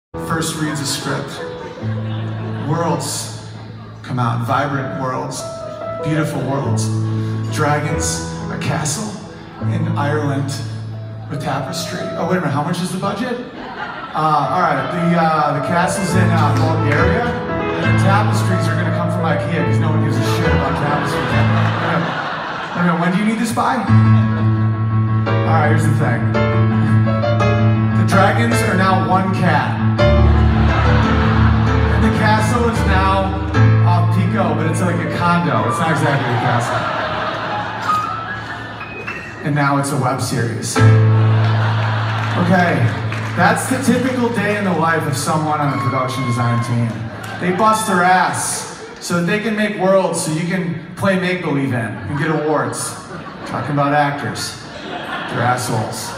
First reads a script. Worlds come out, vibrant worlds, beautiful worlds. Dragons, a castle in Ireland with tapestry. Oh, wait a minute, how much is the budget? All right, the castle's in Bulgaria, and the tapestries are gonna come from IKEA because no one gives a shit about tapestries. Wait a minute, when do you need this by? All right, here's the thing. The dragons are now one cat. And the castle is now off Pico, but it's like a condo. It's not exactly a castle. And now it's a web series. Okay, that's the typical day in the life of someone on the production design team. They bust their ass so that they can make worlds so you can play make-believe in and get awards. Talking about actors. They're assholes.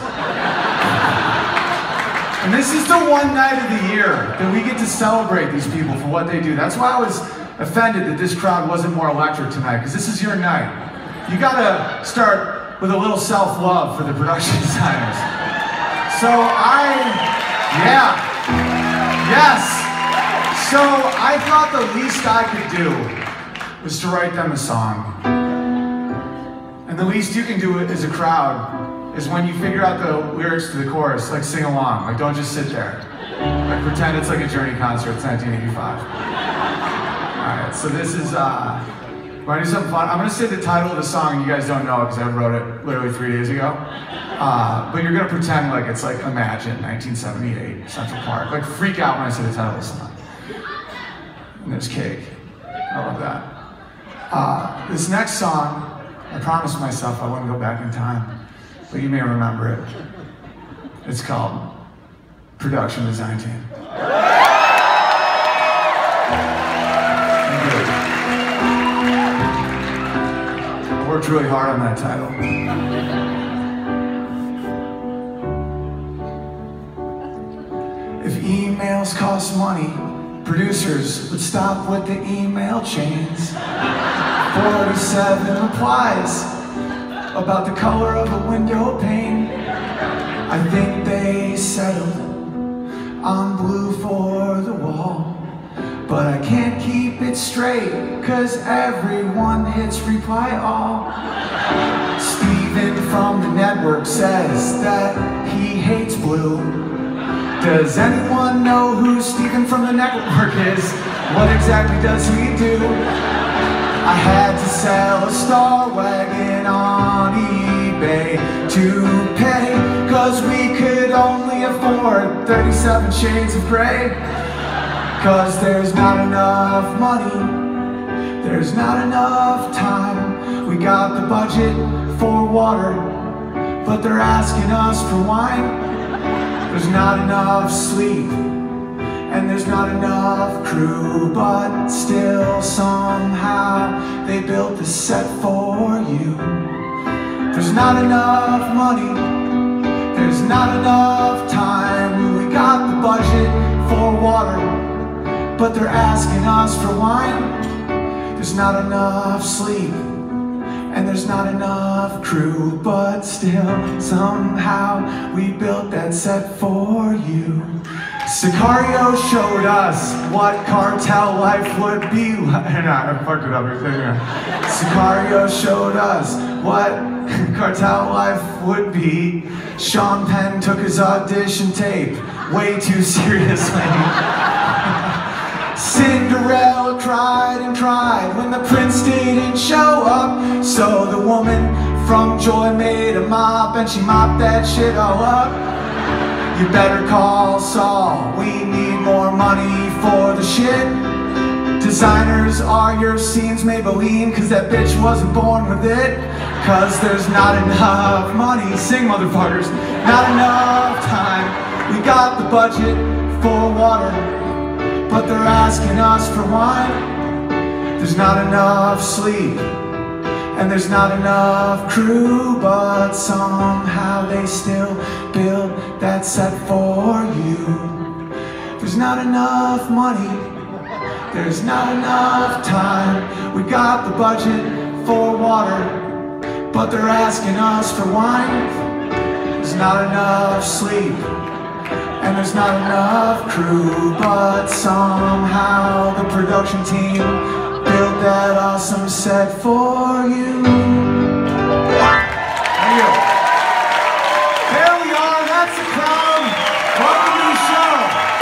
And this is the one night of the year that we get to celebrate these people for what they do. That's why I was offended that this crowd wasn't more electric tonight, because this is your night. You gotta start with a little self-love for the production designers. So So I thought the least I could do was to write them a song. And the least you can do as a crowd is when you figure out the lyrics to the chorus, like sing along, like don't just sit there. Like pretend it's like a Journey concert, it's 1985. All right, so this is, wanna do something fun? I'm gonna say the title of the song and you guys don't know it because I wrote it literally 3 days ago. But you're gonna pretend like it's like Imagine, 1978, Central Park. Like freak out when I say the title of the song. And there's cake, I love that. This next song, I promised myself I wouldn't go back in time. But you may remember it. It's called Production Design Team. I worked really hard on that title. If emails cost money, producers would stop with the email chains. 47 replies about the color of a window pane. I think they settled on blue for the wall, but I can't keep it straight cause everyone hits reply all. Steven from the network says that he hates blue. Does anyone know who Steven from the network is? What exactly does he do? I had to sell a Star Wagon on eBay to pay, cause we could only afford 37 Shades of Grey. Cause there's not enough money, there's not enough time. We got the budget for water, but they're asking us for wine. There's not enough sleep, and there's not enough crew, but still somehow they built this set for you. There's not enough money, there's not enough time. We got the budget for water, but they're asking us for wine. There's not enough sleep, and there's not enough crew, but still somehow we built that set for you. Sicario showed us what cartel life would be like. I fucked it up. Sicario showed us what cartel life would be. Sean Penn took his audition tape way too seriously. Cinderella cried and cried when the prince didn't show up. So the woman from Joy made a mop and she mopped that shit all up. You better call Saul, we need more money for the shit. Designers are your scenes Maybelline, cause that bitch wasn't born with it. Cause there's not enough money, sing motherfuckers, not enough time. We got the budget for water, but they're asking us for wine. There's not enough sleep, and there's not enough crew, but somehow they still build that set for you. There's not enough money, there's not enough time. We got the budget for water, but they're asking us for wine. There's not enough sleep, and there's not enough crew, but somehow the production team built that awesome set for you. Thank you. There we are, that's the crowd. Welcome to the show.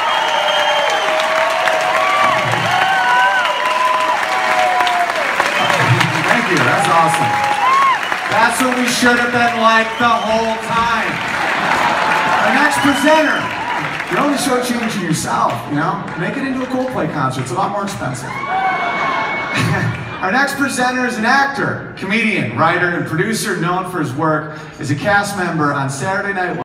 Thank you, that's awesome. That's what we should have been like the whole time. Our next presenter, you're only shortchanging yourself, you know? Make it into a Coldplay concert, it's a lot more expensive. Our next presenter is an actor, comedian, writer, and producer known for his work as a cast member on Saturday Night Live.